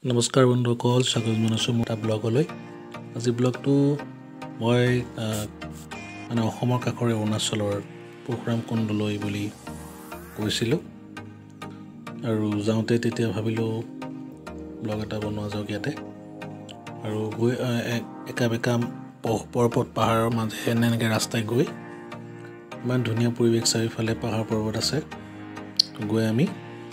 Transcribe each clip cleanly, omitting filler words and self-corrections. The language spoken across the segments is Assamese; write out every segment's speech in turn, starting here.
নমস্কাৰ বন্ধুসকল স্বাগতম জনাইছো মোৰ এটা ব্লগলৈ আজি ব্লগটো মই মানে অসমৰ কাষৰে অৰুণাচলৰ পাৰশুকুণ্ডলৈ বুলি কৈছিলো আৰু যাওঁতে তেতিয়া ভাবিলো ব্লগ এটা বনোৱা যাওক ইয়াতে আৰু গৈ একা পৰ্বত পাহাৰৰ মাজে এনেকৈ ৰাস্তাই গৈ ইমান ধুনীয়া পৰিৱেশ চাৰিওফালে পাহাৰ পৰ্বত আছে গৈ আমি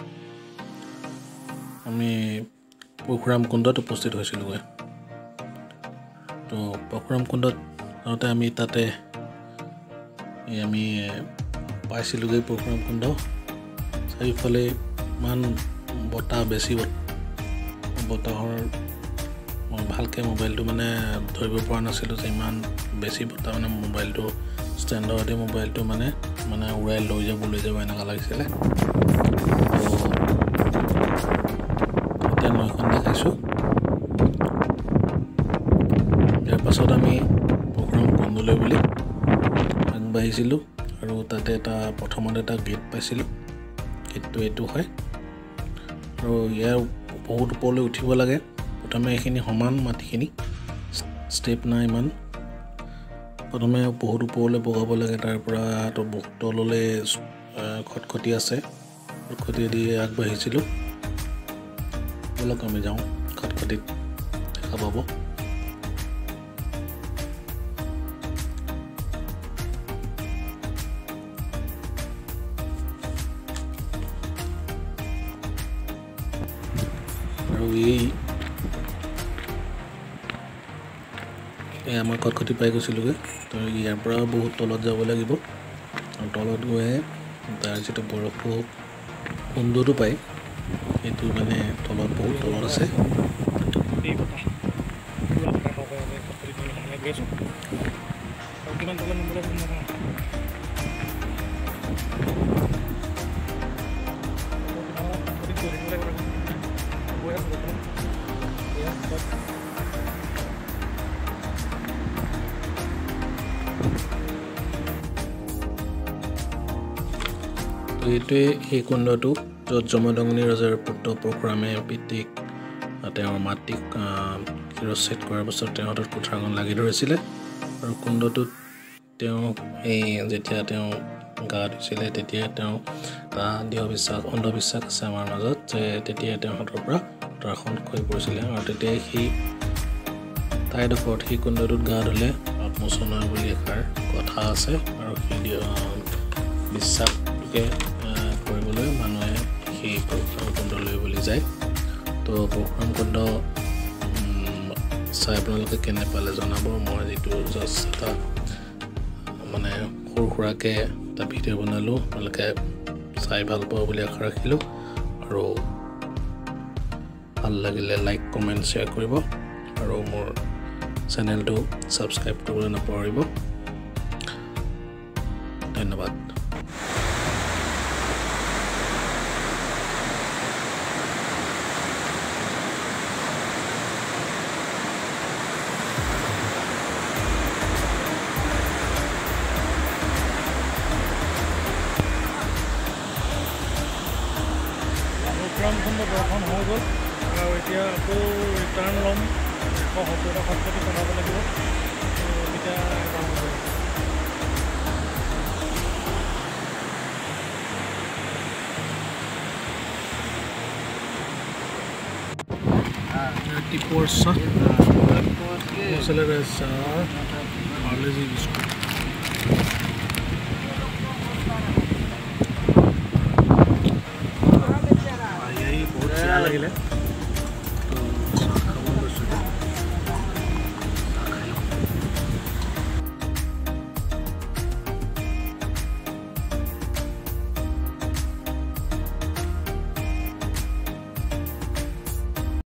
পাৰশুকুণ্ডত উপস্থিত হৈছিলগৈ তো পাৰশুকুণ্ডত যাওঁতে আমি তাতে আমি পাইছিলগৈ পাৰশুকুণ্ড চাৰিওফালে ইমান বতাহ বেছি বতাহৰ মই ভালকৈ মোবাইলটো মানে ধৰিব পৰা নাছিলোঁ যে ইমান বেছি বতাহ মানে মোবাইলটো ষ্টেণ্ডতে মোবাইলটো মানে উৰাই লৈ যাব এনেকুৱা লাগিছিলে নৈখন দেখাইছোঁ ইয়াৰ পাছত আমি পাৰশুকুণ্ডলৈ বুলি আগবাঢ়িছিলোঁ আৰু তাতে প্ৰথমতে এটা গেট পাইছিলোঁ গেটটো এইটো হয় আৰু ইয়াৰ বহুত ওপৰলৈ উঠিব লাগে প্ৰথমে এইখিনি সমান মাটিখিনি ষ্টেপ নাই ইমান প্ৰথমে বহুত ওপৰলৈ বগাব লাগে তাৰ পৰা বহুত তললৈ খটখটি আছে খটখটি দি আগবাঢ়িছিলোঁ বলক আমি যাওঁ খটখটিত দেখা পাব আৰু এই আমাৰ খটখটি পাই গৈছিলোগৈ তো ইয়াৰ পৰা বহুত তলত যাব লাগিব আৰু তলত গৈ তাৰ যিটো বৰফুকুণ্ডটো পায় এইটো মানে তলত বহুত তলত আছে এইটোৱে সেই কুণ্ডটো য'ত যমদগ্নি ৰজাৰ পুত্ৰ পৰশুৰামে পিতৃক তেওঁৰ মাতৃক শিৰচ্ছেদ কৰাৰ পাছত তেওঁ হাতত কুঠাৰখন লাগি ধৰিছিলে আৰু কুণ্ডটোত তেওঁ যেতিয়া তেওঁ গা ধুইছিলে তেতিয়া তেওঁ অন্ধবিশ্বাস আছে আমাৰ মাজত যে তেতিয়া তেওঁ হাতৰ পৰা কুঠাৰখন খহি পৰিছিলে আৰু তেতিয়া সেই ঠাইডোখৰত সেই কুণ্ডটোত গা ধুলে আত্মোচন হয় বুলি এষাৰ কথা আছে আৰু সেই বিশ্বাসটোকে কৰিবলৈ মানুহে সেই পাৰশুকুণ্ডলৈ বুলি যায় তো পাৰশুকুণ্ড চাই আপোনালোকে কেনে পালে জনাব মই যিটো জাষ্ট এটা মানে সৰু সুৰাকৈ এটা ভিডিঅ' বনালোঁ আপোনালোকে চাই ভাল পাব বুলি আশা ৰাখিলোঁ আৰু ভাল লাগিলে লাইক কমেণ্ট শ্বেয়াৰ কৰিব আৰু মোৰ চেনেলটো ছাবস্ক্ৰাইব কৰিবলৈ নাপাহৰিব ধন্যবাদ পাৰশুকুণ্ড দৰ্শন হৈ গ'ল আৰু এতিয়া আকৌ ৰিটাৰ্ণ ল'ম 170টা খটখটি চলাব লাগিব এতিয়া Tiporsa Mozzarella Parlesi biscuit यही बहुत अच्छा लगे